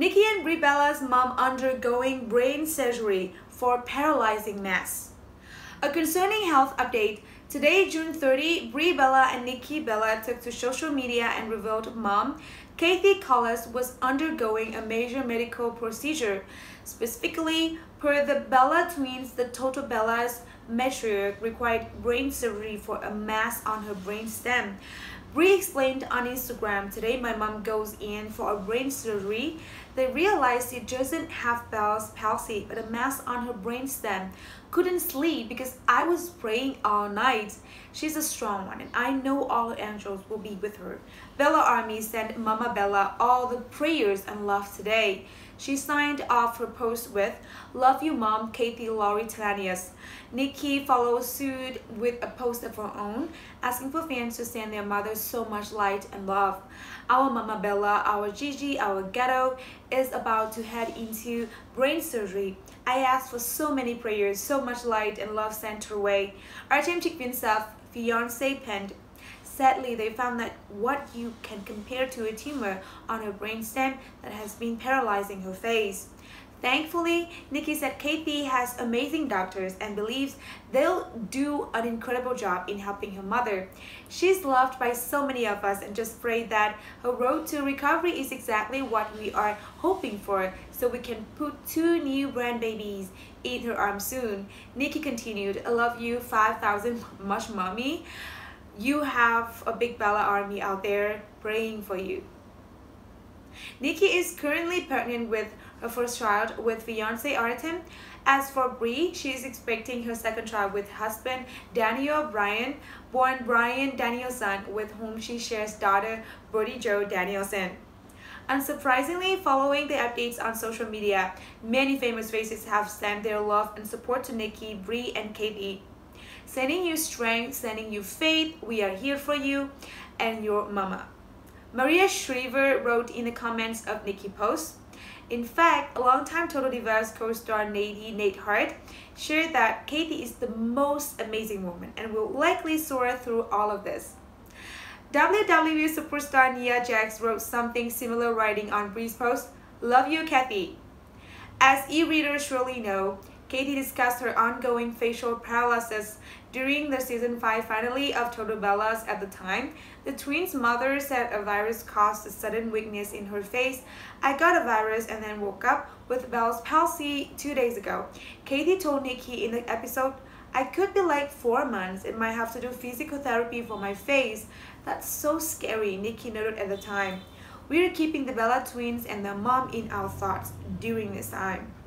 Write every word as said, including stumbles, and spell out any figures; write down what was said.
Nikki and Brie Bella's mom undergoing brain surgery for paralyzing mass. A concerning health update. Today, June thirtieth, Brie Bella and Nikki Bella took to social media and revealed mom, Kathy Collis, was undergoing a major medical procedure. Specifically, per the Bella twins, the Toto Bella's matriarch required brain surgery for a mass on her brain stem. Brie explained on Instagram, "Today my mom goes in for a brain surgery. They realized she doesn't have Bell's palsy, but a mass on her brain stem. Couldn't sleep because I was praying all night. She's a strong one, and I know all her angels will be with her. Bella Army sent Mama Bella all the prayers and love today." She signed off her post with, "Love you mom, Kathy Laurie Telanius." Nikki follows suit with a post of her own, asking for fans to send their mother so much light and love. "Our Mama Bella, our Gigi, our ghetto, is about to head into brain surgery. I asked for so many prayers, so much light and love sent her way." Artem Chikvinsev's fiance penned, "Sadly, they found that what you can compare to a tumor on her brainstem that has been paralyzing her face." Thankfully, Nikki said Kathy has amazing doctors and believes they'll do an incredible job in helping her mother. "She's loved by so many of us and just pray that her road to recovery is exactly what we are hoping for, so we can put two new brand babies in her arms soon." Nikki continued, "I love you five thousand much, mommy. You have a big Bella army out there praying for you." Nikki is currently pregnant with her first child with fiancé Artem. As for Brie, she is expecting her second child with husband Daniel Bryan, born Brian Danielson, with whom she shares daughter Brody Jo Danielson. Unsurprisingly, following the updates on social media, many famous faces have sent their love and support to Nikki, Brie, and Kathy. "Sending you strength, sending you faith. We are here for you and your mama." Maria Shriver wrote in the comments of Nikki's post. In fact, a longtime Total Divas co-star Nate, Nate Hart shared that Kathy is the most amazing woman and will likely soar through all of this. W W E superstar Nia Jax wrote something similar, writing on Brie's post, "Love you, Kathy." As e-readers surely know, Kathy discussed her ongoing facial paralysis during the season five finale of Total Bellas. At the time, the twins' mother said a virus caused a sudden weakness in her face. "I got a virus and then woke up with Bell's palsy two days ago." Kathy told Nikki in the episode, "I could be like four months and might have to do physical therapy for my face. That's so scary," Nikki noted at the time. "We're keeping the Bella twins and their mom in our thoughts during this time."